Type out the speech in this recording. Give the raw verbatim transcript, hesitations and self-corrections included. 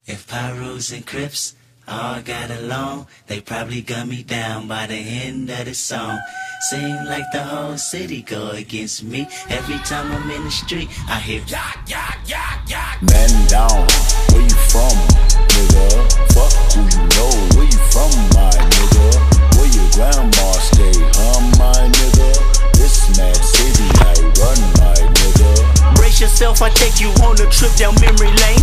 If Pyrus and Crips all got along, they probably gun me down by the end of the song. Seem like the whole city go against me. Every time I'm in the street, I hear yak, yak, yak, yak. Man down, where you from, nigga? Fuck who you know, where you from, my nigga? Where your grandma stay, huh, my nigga? This mad city I run, my nigga. Brace yourself, I take you on a trip down memory lane.